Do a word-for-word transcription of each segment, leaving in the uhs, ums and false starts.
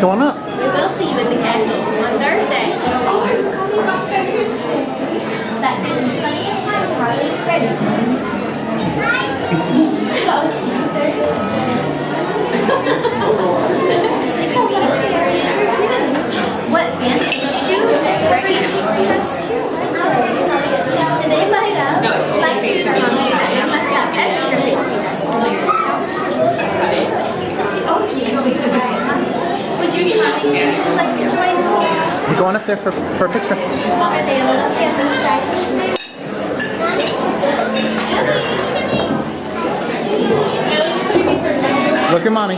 Come on up. We will see you at the castle on Thursday. That gives me plenty of time for Harley's ready. What fancy shoes? Did they light up? My shoes don't do that. They must have extra pixie dust. Would you charming princess like to join me? You going up there for, for a picture? Are they a little kid and shy? Look at mommy.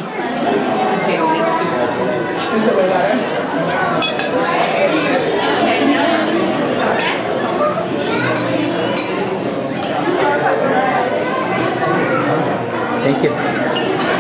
Thank you.